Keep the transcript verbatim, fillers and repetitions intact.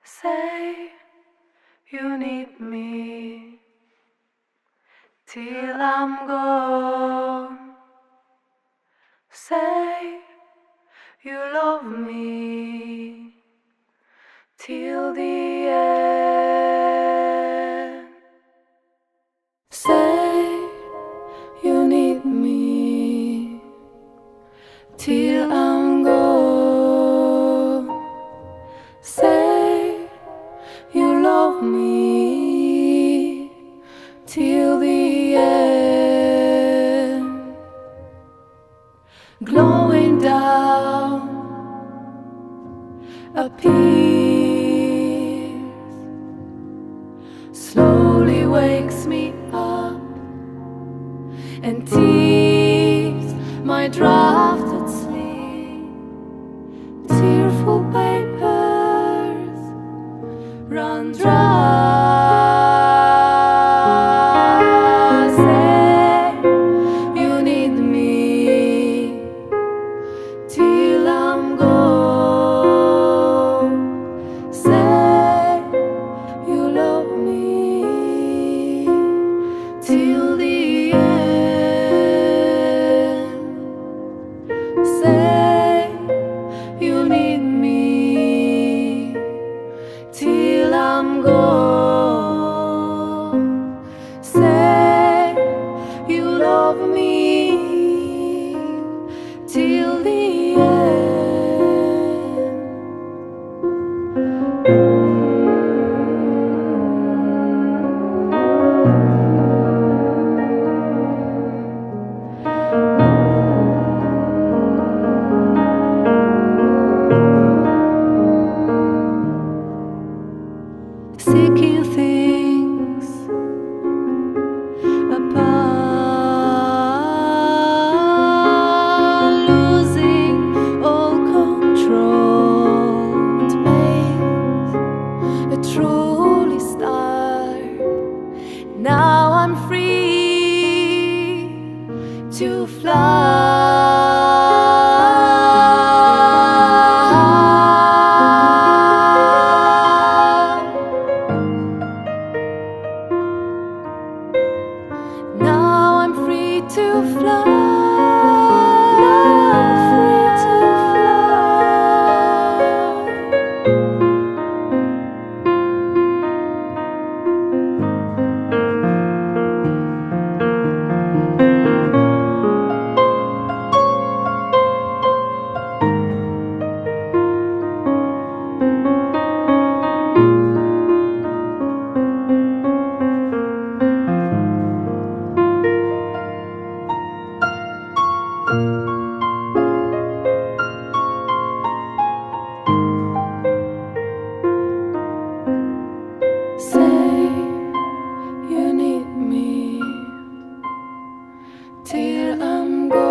Say you need me till I'm gone. Say you love me till the end. Say you need me till I'm gone. Say you love me till the end. Glowing down appears, slowly wakes me up and tears my drafted sleep. Tearful papers run dry. Say you need me till I'm gone. Say you love me till the end. Say you need me till I'm gone. Say you love me till the end. Seeking things apart, losing all control. It makes a truly start. Now I'm free to fly. Now I'm free to fly. Now I'm free to Say you need me till I'm gone.